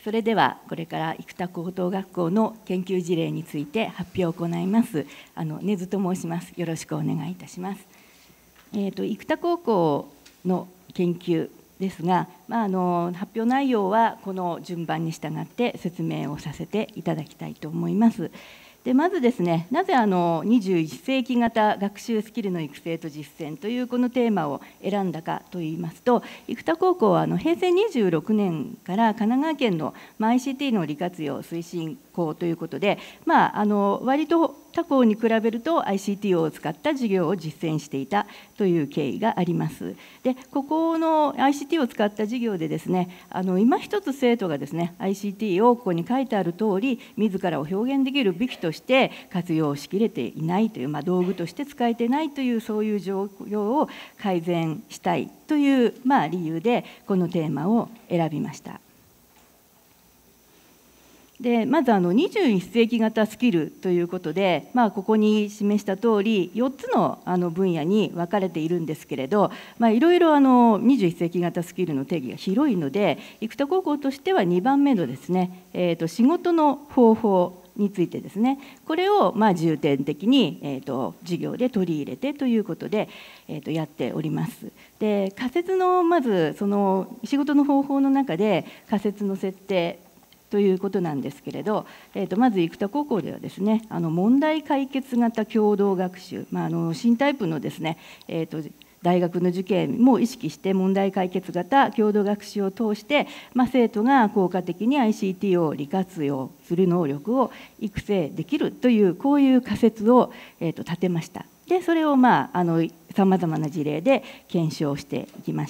それではこれから生田高等学校の研究事例について発表を行います。根津と申します。よろしくお願いいたします。生田高校の研究ですが、発表内容はこの順番に従って説明をさせていただきたいと思います。でまずですね、なぜ21世紀型学習スキルの育成と実践というこのテーマを選んだかといいますと、生田高校は平成26年から神奈川県の ICT の利活用推進校ということで、割と他校に比べると ICT を使った授業を実践していたという経緯があります。でここの ICT を使った授業でですね、今一つ生徒がですね ICT をここに書いてある通り自らを表現できる武器として活用しきれていないという、道具として使えていないというそういう状況を改善したいという、理由でこのテーマを選びました。でまず21世紀型スキルということで、ここに示した通り4つの分野に分かれているんですけれど、いろいろ21世紀型スキルの定義が広いので、生田高校としては2番目のですね、仕事の方法についてですね、これを重点的に授業で取り入れてということでやっております。で仮説のまずその仕事の方法の中で仮説の設定ということなんですけれど、まず生田高校ではですね、問題解決型共同学習、新タイプのですね、大学の受験も意識して問題解決型共同学習を通して、生徒が効果的に ICT を利活用する能力を育成できるというこういう仮説を立てました。でそれをさまざまな事例で検証していきました。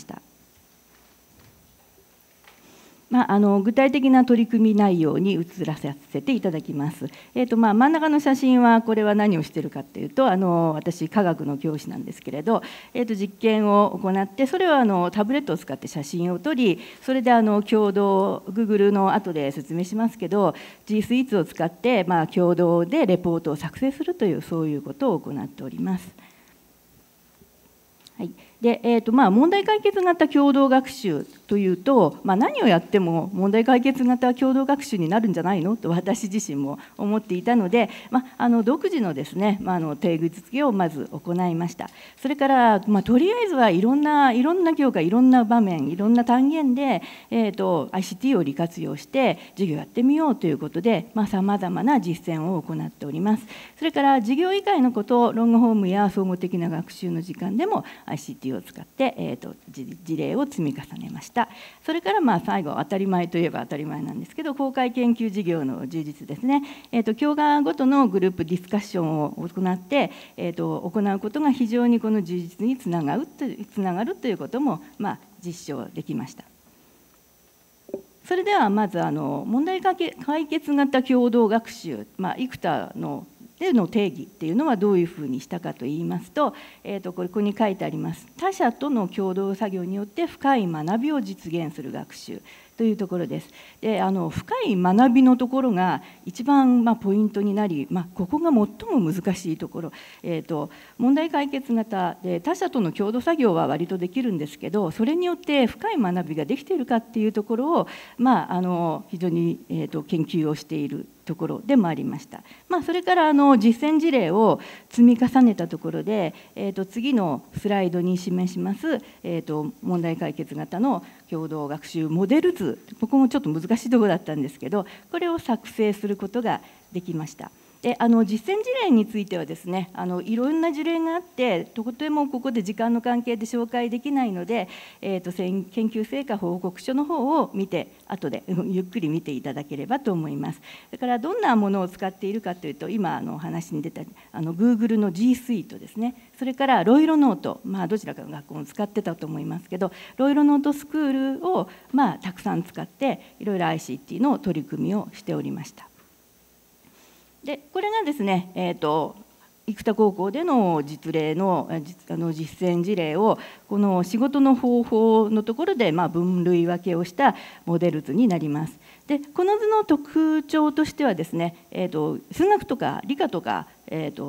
具体的な取り組み内容に移らさせていただきます。真ん中の写真はこれは何をしているかというと、私科学の教師なんですけれど、実験を行って、それをタブレットを使って写真を撮り、それで共同 Google の後で説明しますけど G Suite を使って共同でレポートを作成するというそういうことを行っております。はい、で問題解決型共同学習というと、何をやっても問題解決型共同学習になるんじゃないのと私自身も思っていたので、独自のですね、定義付けをまず行いました。それから、とりあえずはいろんな教科、いろんな場面、いろんな単元で、ICT を利活用して授業やってみようということで、さまざまな実践を行っております。それから授業以外のこと、ロングホームや総合的な学習の時間でもICT を使って、事例を積み重ねました。それから最後、当たり前といえば当たり前なんですけど、公開研究事業の充実ですね。教科ごとのグループディスカッションを行って、行うことが非常にこの充実につながるということも、実証できました。それではまず問題解決型共同学習、生田の定義っていうのはどういうふうにしたかといいますと、ここに書いてあります。他者との共同作業によって深い学びを実現する学習というところです。で深い学びのところが一番ポイントになり、ここが最も難しいところ、問題解決型で他者との共同作業は割とできるんですけど、それによって深い学びができているかっていうところを、非常に、研究をしているところでもありました。それから実践事例を積み重ねたところで、次のスライドに示します、問題解決型の共同学習モデル図、ここもちょっと難しいところだったんですけど、これを作成することができました。で実践事例についてはですね、いろんな事例があってとてもここで時間の関係で紹介できないので、研究成果報告書の方を見て後でゆっくり見ていただければと思います。だからどんなものを使っているかというと、今お話に出たGoogle の G Suite ですね、それからロイロノート、どちらかの学校も使ってたと思いますけど、ロイロノートスクールをたくさん使っていろいろ ICT の取り組みをしておりました。でこれがですね、生田高校での実例の実践事例をこの仕事の方法のところで分類分けをしたモデル図になります。でこの図の特徴としてはですね、数学とか理科とか、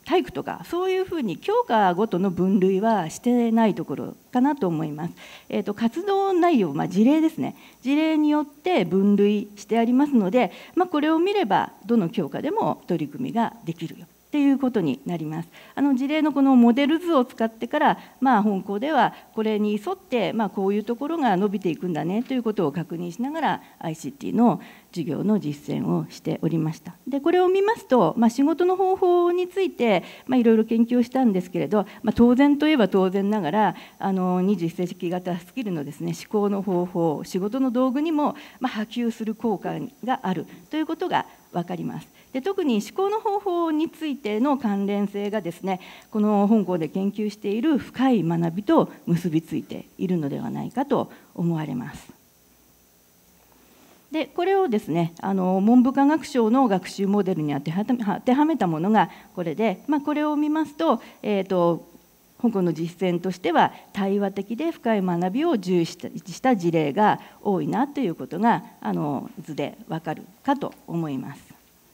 体育とかそういうふうに教科ごとの分類はしてないところかなと思います。活動内容、事例ですね、事例によって分類してありますので、これを見ればどの教科でも取り組みができるよっていうことになります。事例のこのモデル図を使ってから、本校ではこれに沿って、こういうところが伸びていくんだねということを確認しながら ICT の授業の実践をしておりました。でこれを見ますと、仕事の方法について、いろいろ研究をしたんですけれど、当然といえば当然ながら21世紀型スキルのですね、思考の方法、仕事の道具にも波及する効果があるということが分かります。で特に思考の方法についての関連性がですね、この本校で研究している深い学びと結びついているのではないかと思われます。でこれをですね、文部科学省の学習モデルに当てはめたものがこれで、これを見ますと、本校の実践としては対話的で深い学びを重視した事例が多いなということが図でわかるかと思います。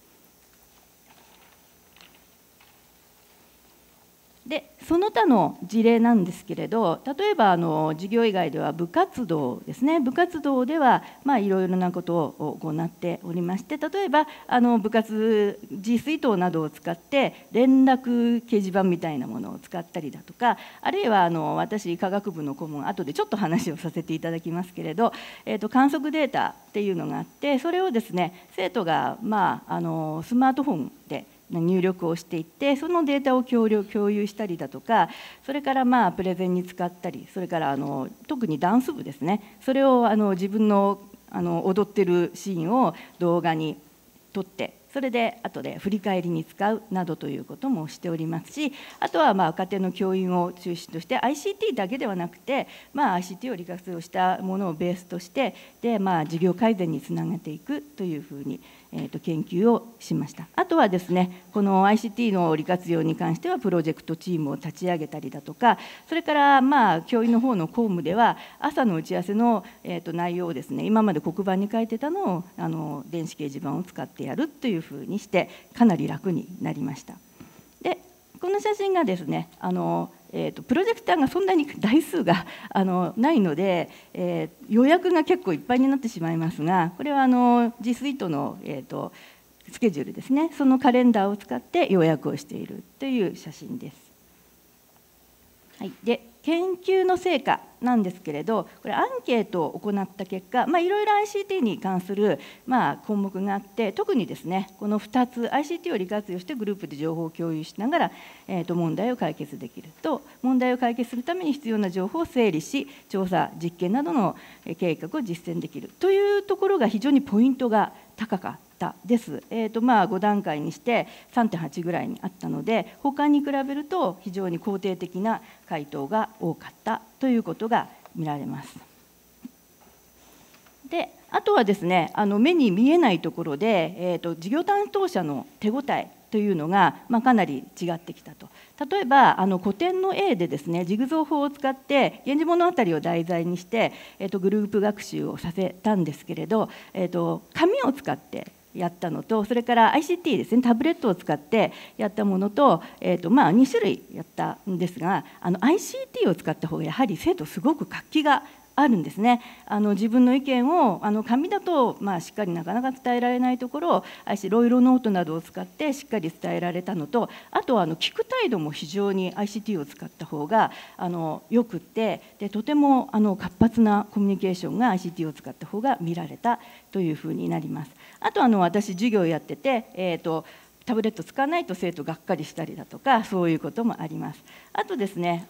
でその他の事例なんですけれど、例えば授業以外では部活動ですね、部活動ではいろいろなことを行っておりまして、例えば部活 G Suite などを使って連絡掲示板みたいなものを使ったりだとか、あるいは私科学部の顧問、後でちょっと話をさせていただきますけれど、観測データっていうのがあって、それをですね生徒がスマートフォンで入力をしていって、そのデータを共有したりだとか、それからプレゼンに使ったり、それから特にダンス部ですね、それを自分の踊ってるシーンを動画に撮って、それで後で振り返りに使うなどということもしておりますし、あとは家庭の教員を中心として ICT だけではなくて、ICT を利活用したものをベースとしてで、事業改善につなげていくというふうに研究をしました。あとはですね、この ICT の利活用に関してはプロジェクトチームを立ち上げたりだとか、それから教員の方の公務では朝の打ち合わせの内容をですね、今まで黒板に書いてたのを電子掲示板を使ってやるというふうにしてかなり楽になりました。でこの写真がですね、プロジェクターがそんなに台数がないので、予約が結構いっぱいになってしまいますが、これはG Suite の、スケジュールですね、そのカレンダーを使って予約をしているという写真です。はい、で研究の成果なんですけれど、これアンケートを行った結果、いろいろ ICT に関する項目があって、特にですねこの2つ ICT を利活用してグループで情報を共有しながら、問題を解決できると、問題を解決するために必要な情報を整理し、調査実験などの計画を実践できるというところが非常にポイントが高かったです。5段階にして3.8 ぐらいにあったので、他に比べると非常に肯定的な回答が多かったということが見られます。であとはですね、目に見えないところで、事業担当者の手応えというのが、かなり違ってきたと。例えば古典の A でですね、ジグゾー法を使って「源氏物語」を題材にして、グループ学習をさせたんですけれど、紙を使ってやったのと、それから ICT ですね、タブレットを使ってやったものと、2種類やったんですが、ICT を使った方がやはり生徒すごく活気があるんですね。自分の意見を紙だとしっかりなかなか伝えられないところをロイロノートなどを使ってしっかり伝えられたのと、あとは聞く態度も非常に ICT を使った方がよくって、でとても活発なコミュニケーションが ICT を使った方が見られたというふうになります。あと私授業やってて、タブレット使わないと生徒がっかりしたりだとか、そういうこともあります。あとですね、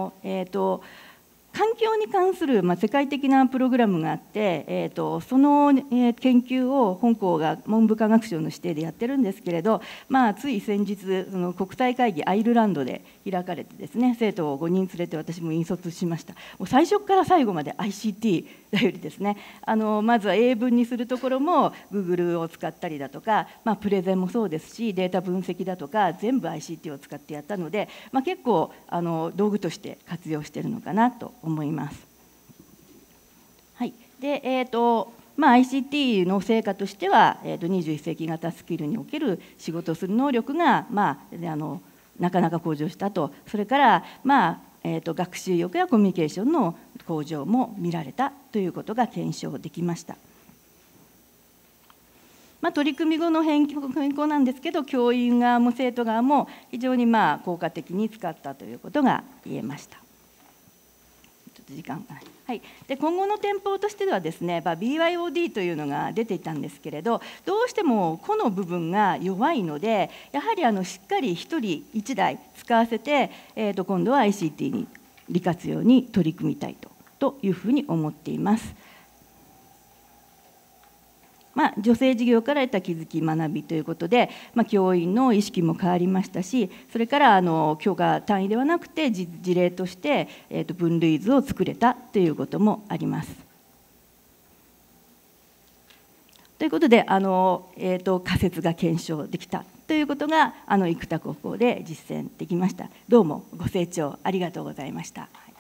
環境に関する世界的なプログラムがあって、その研究を本校が文部科学省の指定でやってるんですけれど、つい先日その国際会議アイルランドで開かれてですね、生徒を5人連れて私も引率しました。もう最初から最後まで ICT だよりですね、まずは英文にするところも Google を使ったりだとか、プレゼンもそうですし、データ分析だとか全部 ICT を使ってやったので、結構道具として活用しているのかなと思います。はい、でICT の成果としては、21世紀型スキルにおける仕事をする能力が、 なかなか向上したと、それから、学習意欲やコミュニケーションの向上も見られたということが検証できました。取り組み後の変更なんですけど、教員側も生徒側も非常に効果的に使ったということが言えました。ちょっと時間がない。はい、で今後の展望としてはですね、BYOD というのが出ていたんですけれど、どうしても個の部分が弱いので、やはりしっかり1人1台使わせて、今度は ICT に利活用に取り組みたいというふうに思っています。女性事業から得た気づき学びということで、教員の意識も変わりましたし、それから教科単位ではなくて事例として、分類図を作れたということもあります。ということで仮説が検証できたということが生田高校で実践できました。どうもご清聴ありがとうございました。